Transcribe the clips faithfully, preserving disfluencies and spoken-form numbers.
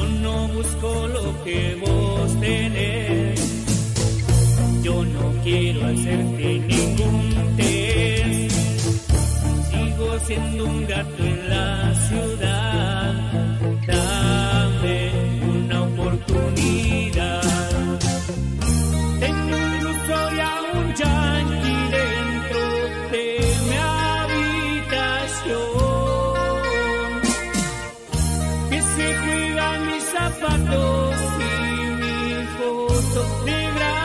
no busco lo que vos tenés. Yo no quiero hacerte ningún test. Sigo siendo un gato en la ciudad. Dame una oportunidad. Tengo un ruso y a un yanqui dentro de mi habitación, que se juegan mis zapatos y mi foto de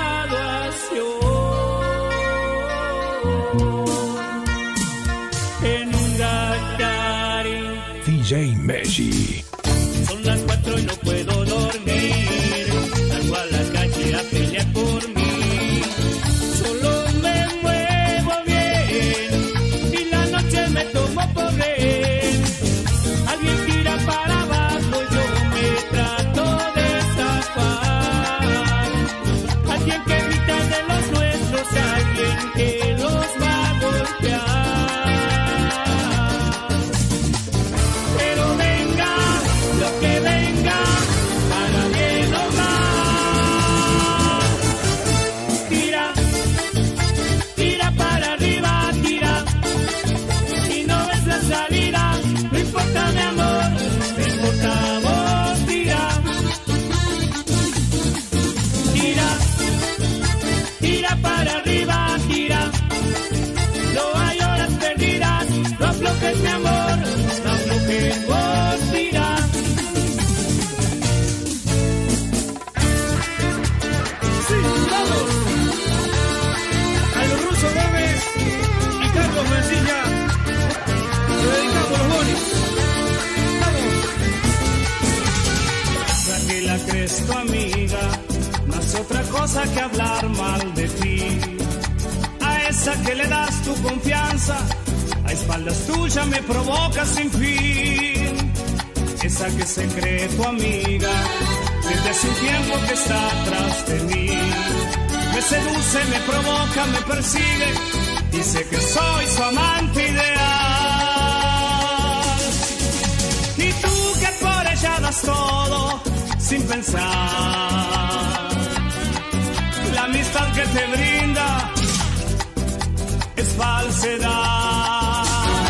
graduación. En un Gatari D J Meji. Son las cuatro y no puedo dormir. Salgo a la calle a pelear por mí. Solo me muevo bien y la noche me tomo por rehén. Alguien tira para abajo, yo me trato de zafar. Alguien que grita de los nuestros, alguien que los va a golpear. Pero venga lo que venga, para bien o mal. Tira, tira para arriba, tira. Si no ves la salida, no importa mi amor, no importa vos, tira. Tira, tira para arriba, tira. No hay horas perdidas, no aflojes mi amor, no aflojes vos, tira. Sí, vamos. A los Ruso Gómez y Carlos Mancilla le dedicamos los bonis. Vamos. Ya que la crees tu amiga, no hace otra cosa que hablar mal de ti. A esa que le das tu confianza, a espaldas tuyas me provoca sin fin. Esa que se cree tu amiga, desde hace un tiempo que está atrás de mí. Me seduce, me provoca, me persigue, dice que soy su amante ideal. Y tú que por ella das todo, sin pensar. La amistad que te brinda es falsedad.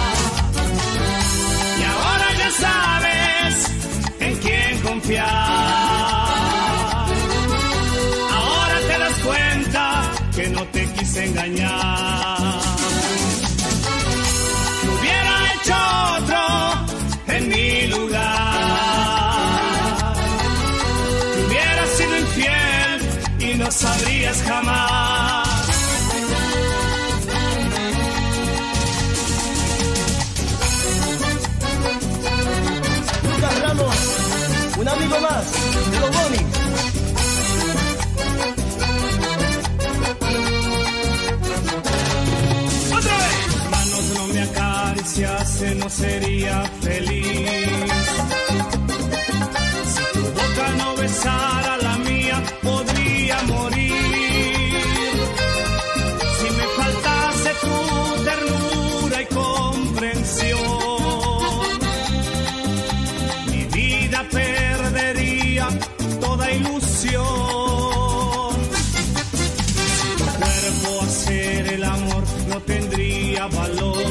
Y ahora ya sabes en quién confiar. Ahora te das cuenta que no te quise engañar. Que hubiera hecho otro en mi lugar. Que hubiera sido infiel y no sabrías jamás. Lucas Ramos, un amigo más de los bonis. ¡Otra vez! Manos no me acariciase, no sería feliz. Si tu boca no besara la mía, podría morir. Si me faltase tu ternura y comprensión, mi vida perdería toda ilusión. Si tu cuerpo hacer el amor no tendría valor.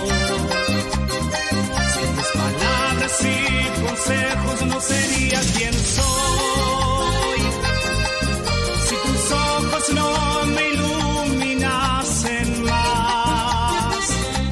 Si tus palabras y consejos no sería quien soy. Si tus ojos no me iluminasen más,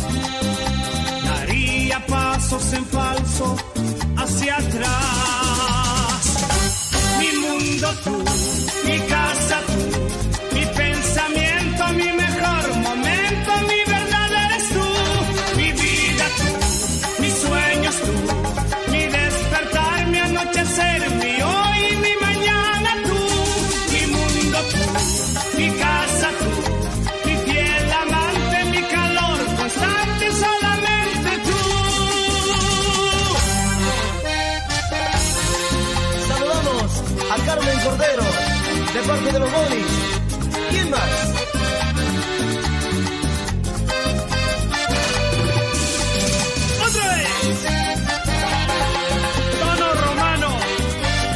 daría pasos en falso hacia atrás. Mi mundo tú, mi casa tú, mi pensamiento, mi mejor momento, mi verdad eres tú, mi vida tú, mis sueños tú, mi despertar, mi anochecer, mi hoy y mi mañana tú, mi mundo tú, mi casa tú, mi fiel amante, mi calor constante, solamente tú. Saludamos a Carmen Cordero, de parte de los bonis. ¿Quién más? ¡Otra vez! Tono Romano,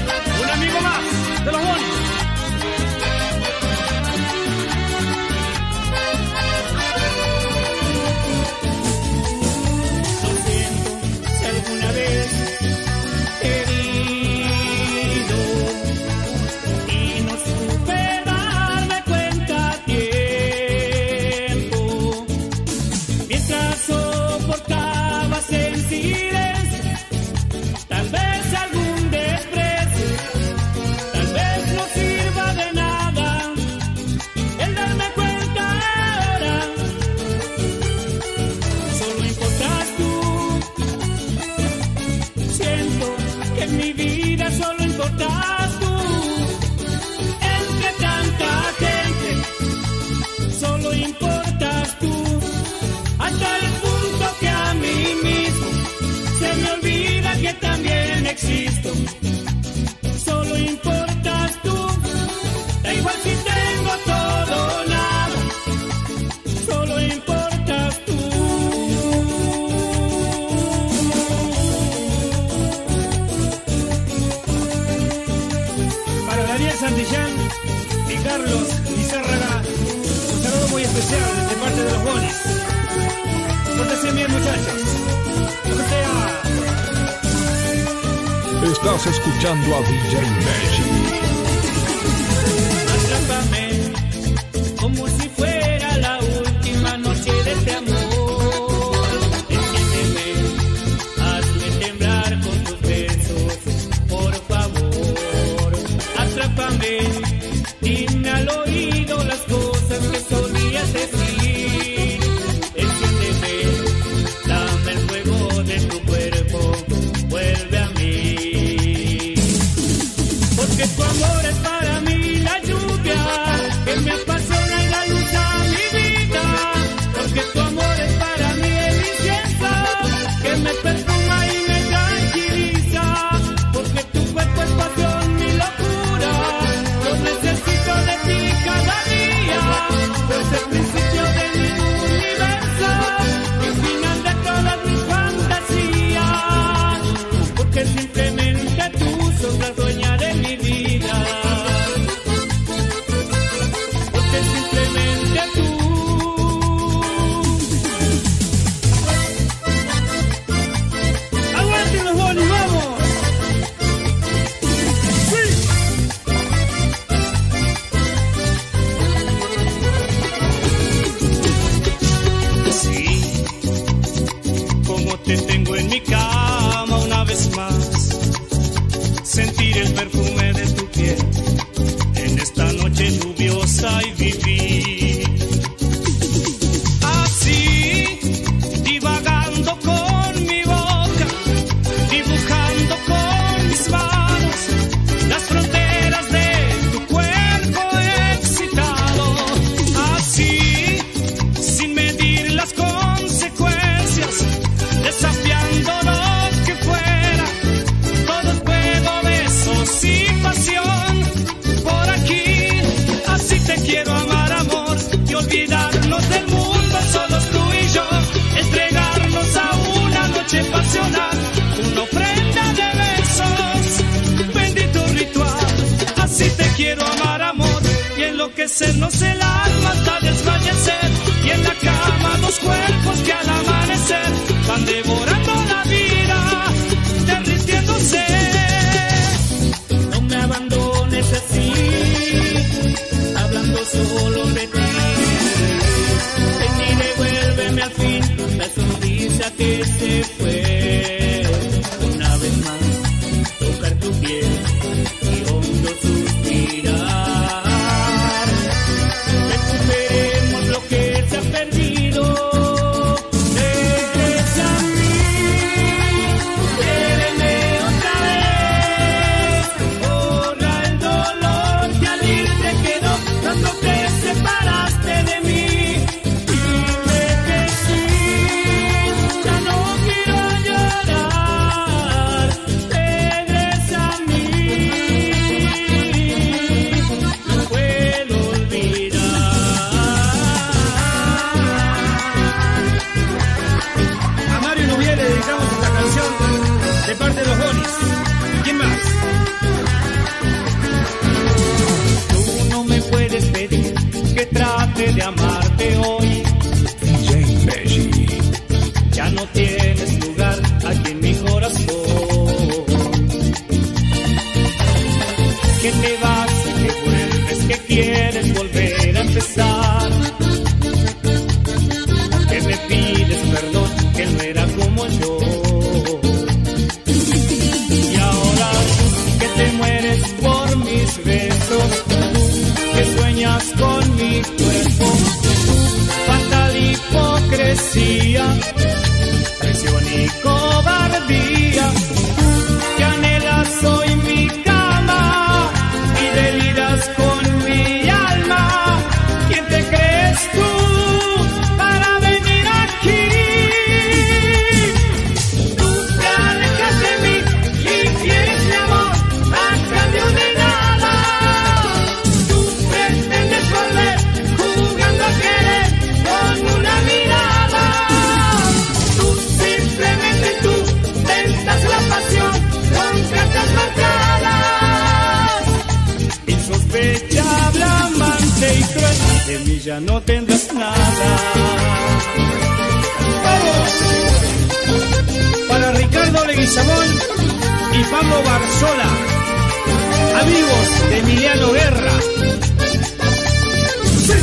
mi vida solo importas tú. Entre tanta gente solo importas tú. Hasta el punto que a mí mismo se me olvida que también existo. Solo importas tú. Da igual si tengo todo o nada. Solo importas tú. Para Daniel Santillán y Carlos Lizárraga, un saludo muy especial de parte de los Bonis. Pórtense bien, muchachos. O sea... Estás escuchando a D J Meji. Atrápame como si fuera la última noche de este amor. Enciéndeme, hazme temblar con tus besos, por favor. Atrápame, dime al oído las cosas que solías decir. Enciéndeme, dame el fuego de tu cuerpo, vuelve a mí. Porque tu amor es para mí la lluvia que me apasiona y da luz a mi vida. Porque tu amor es para mí el incienso que me perfuma y me tranquiliza. Porque tu cuerpo es pasión, mi locura. Yo necesito de ti cada día. Es el principio de mi universo y el final de todas mis fantasías. Porque simplemente tú sos la dueña de mi vida. Porque simplemente tú. ¡Aguanten los bonos, vamos! Sí. Sí, como te tengo en mi cama una vez más. Sentir el perfume de tu piel en esta noche lluviosa y vivir así, divagando con mi boca, dibujando con mis manos las fronteras de tu cuerpo excitado. Así, sin medir las consecuencias, desafiando lo que fuera. Todo es fuego, besos y pasión por aquí. Así te quiero amar, amor, y olvidarnos del mundo, solos tú y yo. Entregarnos a una noche pasional, una ofrenda de besos, bendito ritual. Así te quiero amar, amor, y enloquecernos el alma hasta desfallecer. Y en la cama dos cuerpos que al amanecer van devorando la vida, derritiéndose. No me abandones así, hablando solo de ti. Ven y devuélveme al fin la sonrisa que se fue. Una vez más, tocar tu piel y hondo suspirar. Recuperemos lo que se ha perdido. Regresa a mí, quiéreme otra vez. Borra el dolor que al irte quedó, tanto te separaste de mí. Dime que sí, ya no quiero llorar. Regresa a mí, no puedo olvidar. A Mario Nubiel le dedicamos esta canción de parte de los Bonis. ¿Quién más? Tú no me puedes pedir que trate de amarte hoy. D J Meji. Ya no tienes lugar aquí en mi corazón. Que te vas y que vuelves, que quieres volver a empezar. Que me pides perdón, que no era como yo. Y ahora tú que te mueres por mis besos, tú que sueñas con mi cuerpo, fatal hipocresía, traición y cobardía, que anhelas mí ya no tendrás nada. ¡Vamos! Para Ricardo Leguizamón y Pablo Barzola, amigos de Emiliano Guerra. ¡Sí!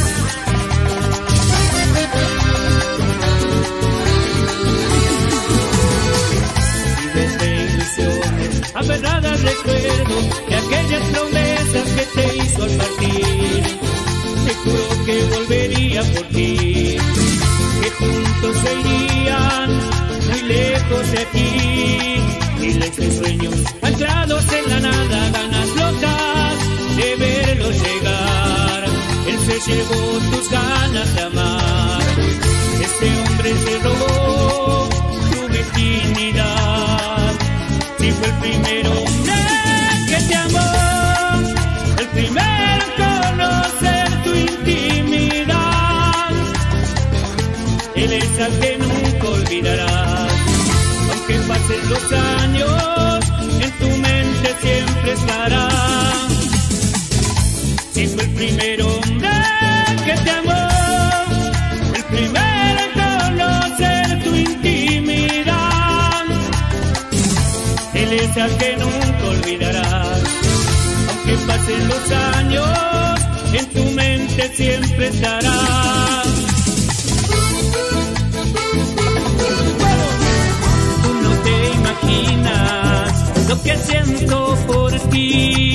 Vives de ilusiones, aferradas recuerdo de aquellas promesas que te hizo al partir. Te juro que volvería por ti, que juntos se irían muy lejos de aquí. Miles de sueños anclados en la nada, ganas locas de verlos llegar. Él se llevó tus ganas de amar. Este hombre se robó tu virginidad. Si fue el primero hombre que te amó, el primero en conocer tu intimidad. Él es al que nunca olvidarás. Aunque pasen los años, en tu mente siempre estará. Si fue el primer hombre que te amó, el primero en conocer tu intimidad. Él es al que nunca olvidarás. Aunque pasen los años, en tu mente siempre estará. Imaginas lo que siento por ti,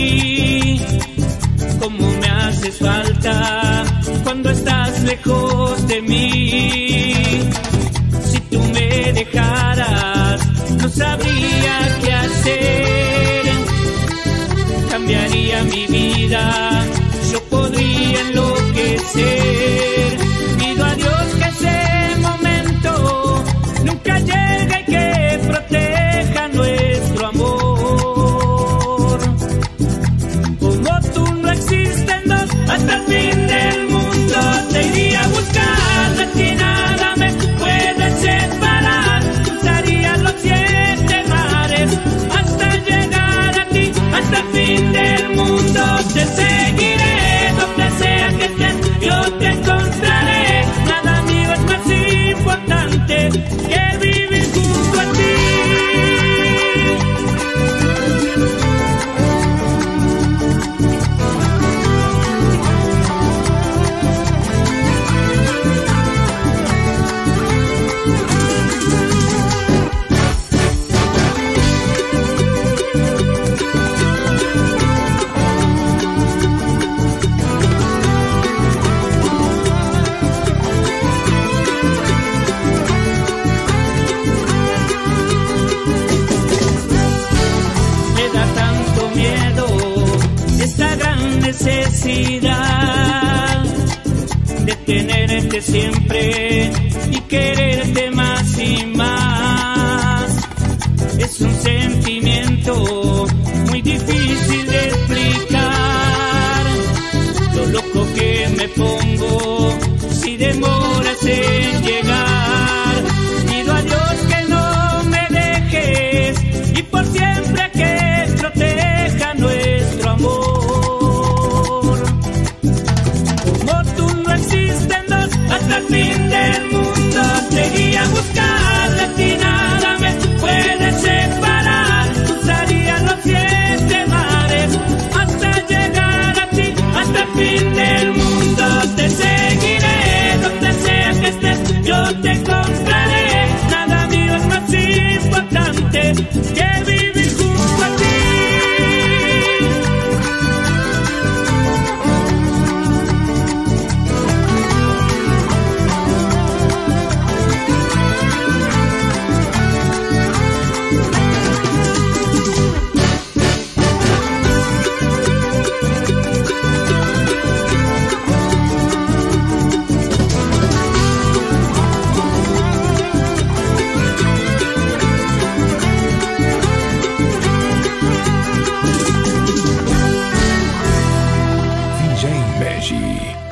cómo me haces falta cuando estás lejos de mí. Si tú me dejaras, no sabría qué hacer. Cambiaría mi vida, yo podría enloquecer. Pido a Dios que ese momento nunca llegue y que proteja nuestro amor. Como tú no existen dos, hasta el fin del mundo te iría a buscar. De ti nada me puede separar. Cruzaría los siete mares hasta llegar a ti. Hasta el fin del mundo te seguiré. Donde sea que estés, yo te encontraré. Nada mío es más importante que vivir junto a ti. Necesidad de tenerte siempre y quererte más y más. Es un sentimiento muy difícil de explicar. Lo loco que me pongo si demoras en llegar. Pido a Dios que no me dejes y por siempre que proteja nuestro amor. Hasta el fin del mundo te iría a buscar. De ti nada me puede separar. Cruzaría los siete mares hasta llegar a ti. Hasta el fin del mundo te seguiré. Donde sea que estés, yo te encontraré. Nada mío es más importante que vivir junto a ti. D J Meji.